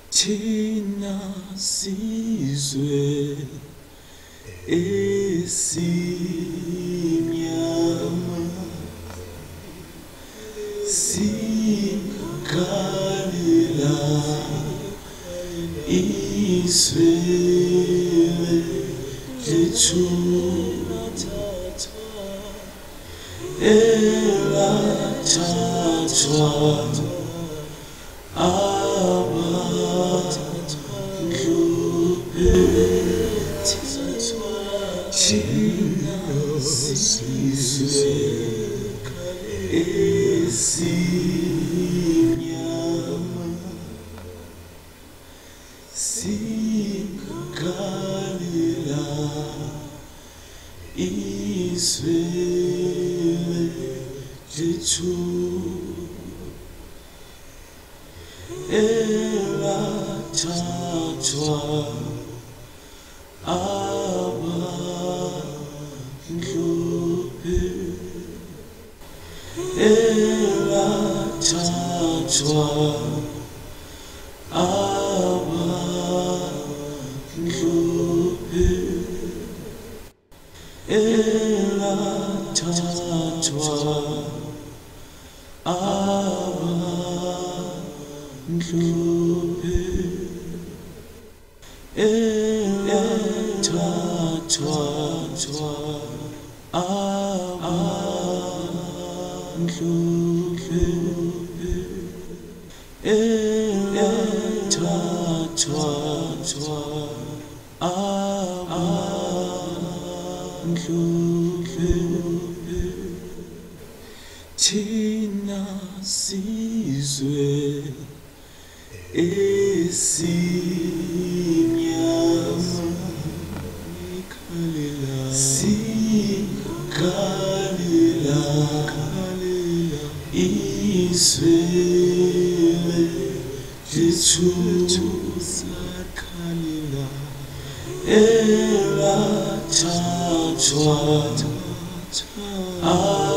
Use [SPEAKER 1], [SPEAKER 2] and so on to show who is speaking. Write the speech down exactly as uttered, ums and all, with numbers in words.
[SPEAKER 1] thina sizwe esimnyama sikhalela izwe lethu elathathwa abantu thina sizwe esimnyama sikhalela izwe lethu elathathwa abantu elathathwa abantu elathathwa abantu elathathwa abantu elathathwa abantu thina sizwe esimnyama sikhalela izwe lethu elathathwa